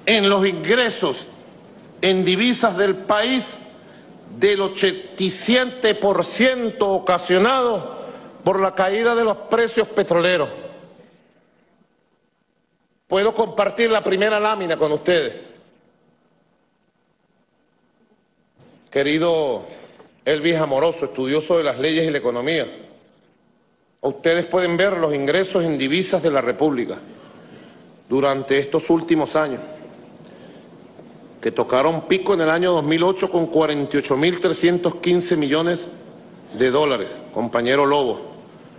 en los ingresos en divisas del país del 87% ocasionado por la caída de los precios petroleros. Puedo compartir la primera lámina con ustedes. Querido Elvis Amoroso, estudioso de las leyes y la economía, ustedes pueden ver los ingresos en divisas de la República durante estos últimos años, que tocaron pico en el año 2008 con 48.315 millones de dólares, compañero Lobo,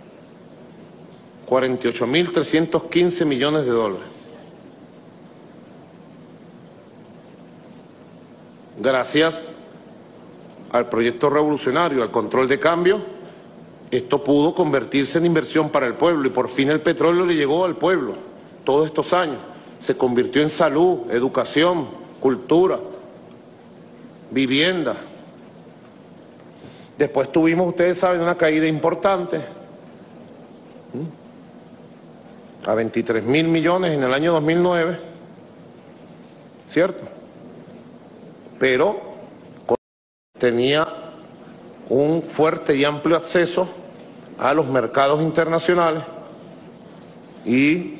48.315 millones de dólares. Gracias al proyecto revolucionario, al control de cambio, esto pudo convertirse en inversión para el pueblo y por fin el petróleo le llegó al pueblo. Todos estos años se convirtió en salud, educación, cultura, vivienda. Después tuvimos, ustedes saben, una caída importante a 23.000 millones en el año 2009, ¿cierto? Pero tenía un fuerte y amplio acceso a los mercados internacionales y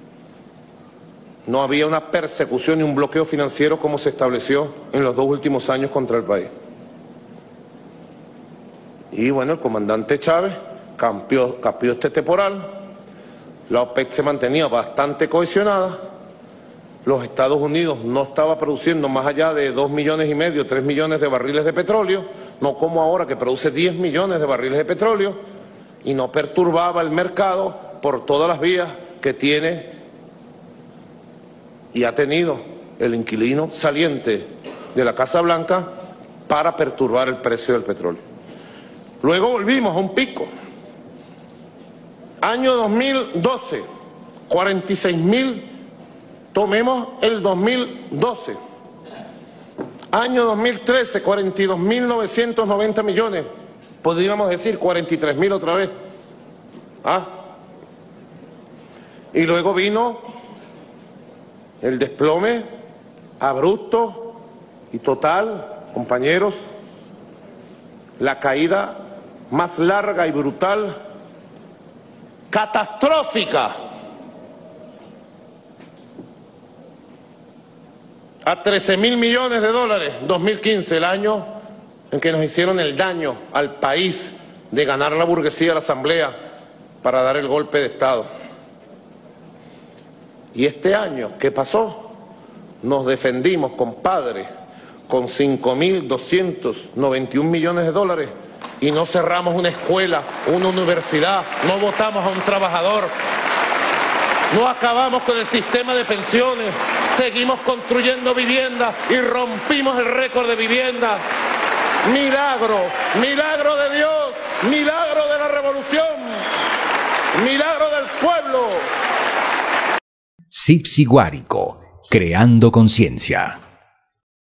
no había una persecución y un bloqueo financiero como se estableció en los 2 últimos años contra el país. Y bueno, el comandante Chávez cambió este temporal, la OPEC se mantenía bastante cohesionada, los Estados Unidos no estaba produciendo más allá de 2,5 millones, 3 millones de barriles de petróleo, no como ahora que produce 10 millones de barriles de petróleo, y no perturbaba el mercado por todas las vías que tiene y ha tenido el inquilino saliente de la Casa Blanca para perturbar el precio del petróleo. Luego volvimos a un pico. Año 2012, 46.000, tomemos el 2012. Año 2013, 42.990 millones, podríamos decir 43.000 otra vez. Y luego vino el desplome abrupto y total, compañeros, la caída más larga y brutal, catastrófica, a 13.000 millones de dólares, 2015, el año en que nos hicieron el daño al país de ganar la burguesía a la Asamblea para dar el golpe de Estado. Y este año, ¿qué pasó? Nos defendimos, compadre, con 5.291 millones de dólares y no cerramos una escuela, una universidad, no votamos a un trabajador, no acabamos con el sistema de pensiones, seguimos construyendo viviendas y rompimos el récord de viviendas. Milagro, milagro de Dios, milagro de la revolución, milagro del pueblo. Sipsi Guárico, creando conciencia.